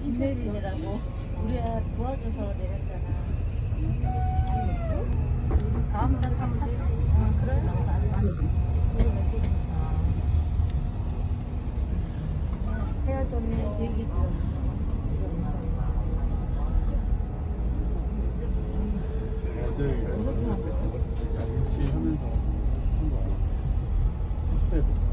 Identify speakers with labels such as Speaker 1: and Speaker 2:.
Speaker 1: 뒷내리느라고 우리가 도와줘서 내렸잖아. 다음 장 한번 탔어? 그래? 헤어졌네. 얘기 들어.
Speaker 2: 어제 하면서 한 거야. 스텝.